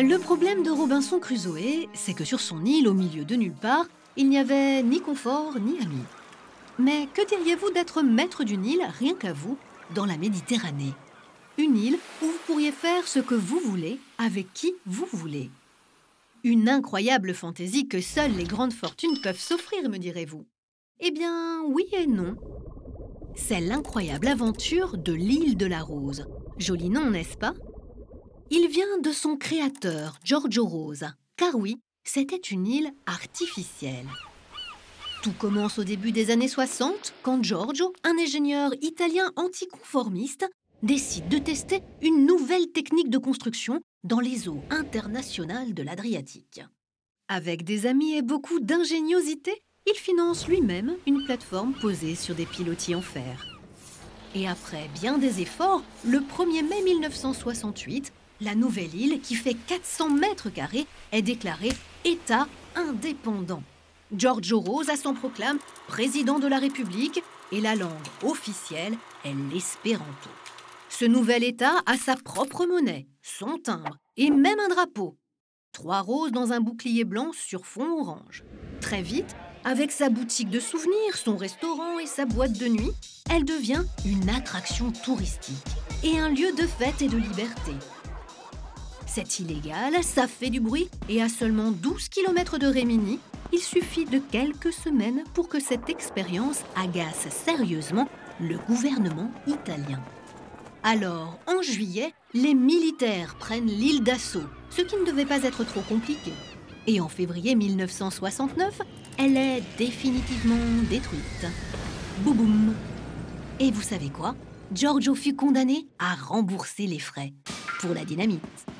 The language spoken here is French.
Le problème de Robinson Crusoe, c'est que sur son île, au milieu de nulle part, il n'y avait ni confort ni amis. Mais que diriez-vous d'être maître d'une île, rien qu'à vous, dans la Méditerranée? Une île où vous pourriez faire ce que vous voulez, avec qui vous voulez. Une incroyable fantaisie que seules les grandes fortunes peuvent s'offrir, me direz-vous. Eh bien, oui et non. C'est l'incroyable aventure de l'île de la Rose. Joli nom, n'est-ce pas? Il vient de son créateur, Giorgio Rose. Car oui, c'était une île artificielle. Tout commence au début des années 60, quand Giorgio, un ingénieur italien anticonformiste, décide de tester une nouvelle technique de construction dans les eaux internationales de l'Adriatique. Avec des amis et beaucoup d'ingéniosité, il finance lui-même une plateforme posée sur des pilotis en fer. Et après bien des efforts, le 1er mai 1968, la nouvelle île, qui fait 400 mètres carrés, est déclarée État indépendant. Giorgio Rosa s'en proclame président de la République et la langue officielle est l'espéranto. Ce nouvel État a sa propre monnaie, son timbre et même un drapeau. 3 roses dans un bouclier blanc sur fond orange. Très vite, avec sa boutique de souvenirs, son restaurant et sa boîte de nuit, elle devient une attraction touristique et un lieu de fête et de liberté. C'est illégal, ça fait du bruit et à seulement 12 km de Rimini, il suffit de quelques semaines pour que cette expérience agace sérieusement le gouvernement italien. Alors, en juillet, les militaires prennent l'île d'assaut, ce qui ne devait pas être trop compliqué. Et en février 1969, elle est définitivement détruite. Bouboum! Et vous savez quoi? Giorgio fut condamné à rembourser les frais pour la dynamite.